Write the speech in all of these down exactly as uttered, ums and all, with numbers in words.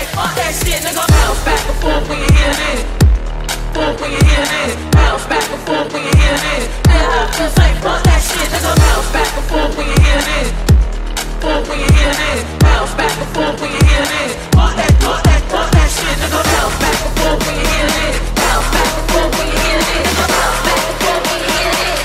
fuck that shit, nigga. Bounce back and forth when you hear this. Forth when you hear this. Bounce back and forth when you hear this. Yeah, I feel like fuck that shit, nigga. Bounce back and forth when you hear this. Forth when you hear this. Bounce back and forth when you hear this. Fuck that, fuck that, fuck that shit, nigga. Bounce back and forth when you hear this. Bounce back and forth when you hear this. Bounce back and forth when you hear this.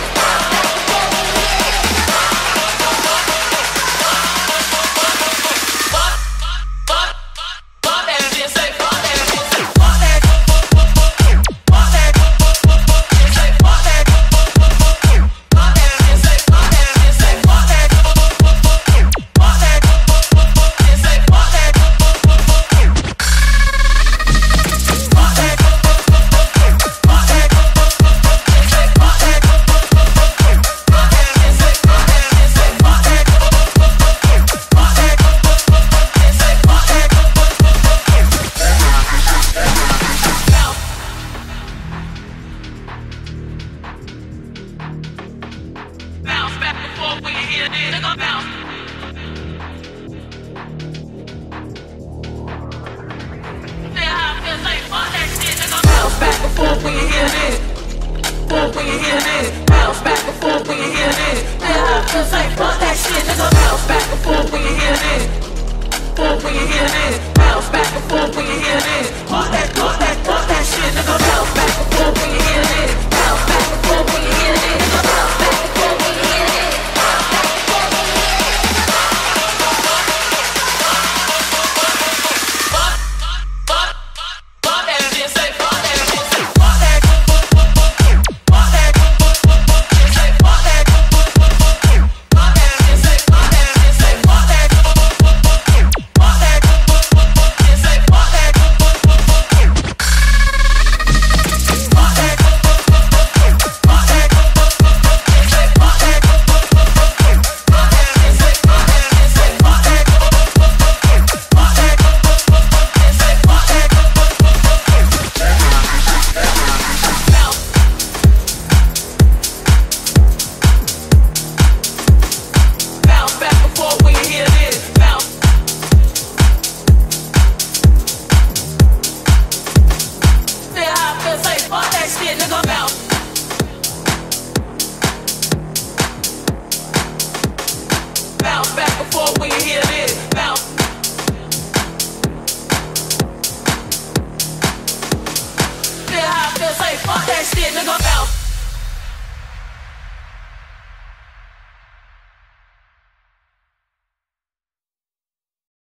Fuck that shit, nigga. Bounce back and forth when you hear this. Forth when you hear this.